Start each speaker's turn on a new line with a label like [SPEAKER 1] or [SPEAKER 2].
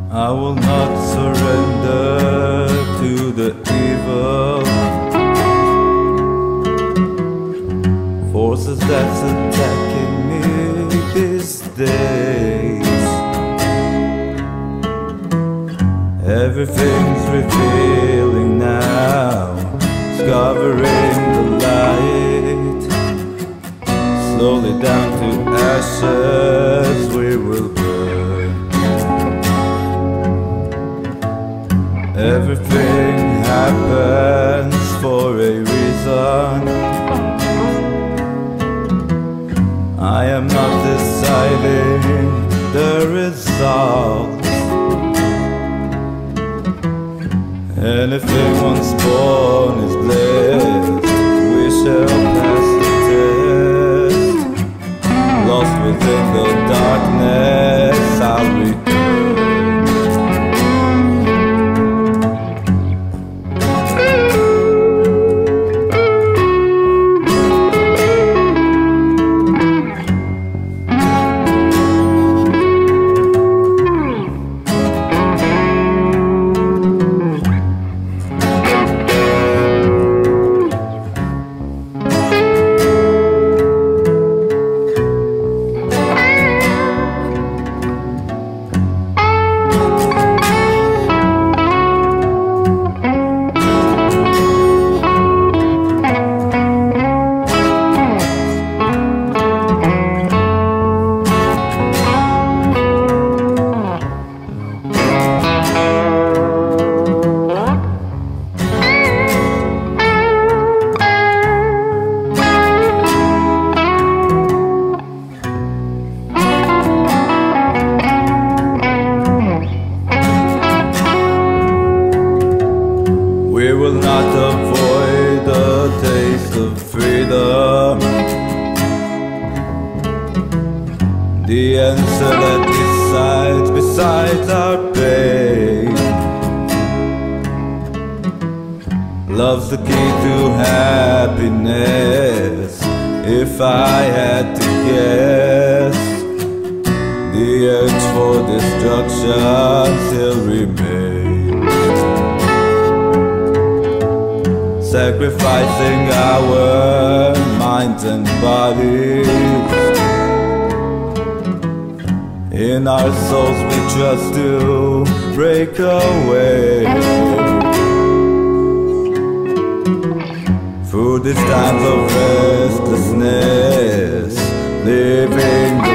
[SPEAKER 1] I will not surrender to the evil forces that's attacking me these days. Everything's revealing now, discovering the light. Slowly down to ashes we will burn. Everything happens for a reason. I am not deciding the results. Anything once born is blessed. We shall pass the test. Lost within the darkness, I'll return. We will not avoid the taste of freedom, the answer that resides beside our pain. Love's the key to happiness. If I had to guess, the urge for destruction still remains. Sacrificing our minds and bodies, in our souls we trust to break away. Through these times of restlessness, living